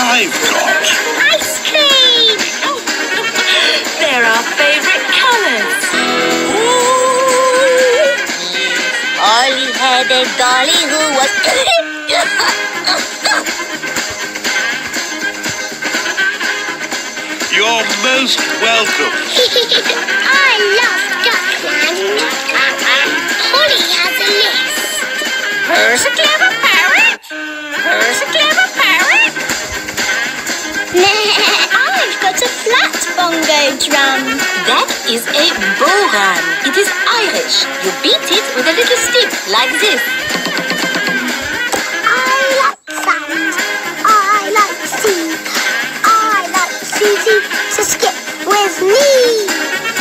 I've got? Ice cream! They're our favourite colours. Ollie had a dolly who was... You're most welcome. I love Duckland. Polly has a list. Who's a clever parrot? Who's a clever parrot? I've got a flat bongo drum. That is a boran. It is Irish. You beat it with a little stick like this. I like sand. I like sea. I like Susie to skip with me.